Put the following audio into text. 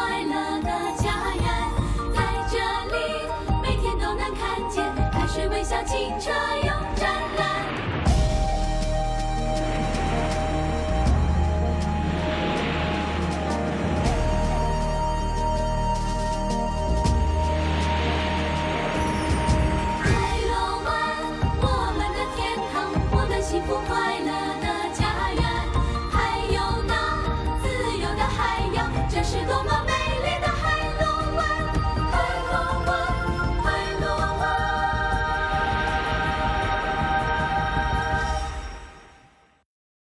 快乐的家园，在这里每天都能看见开水微笑清澈永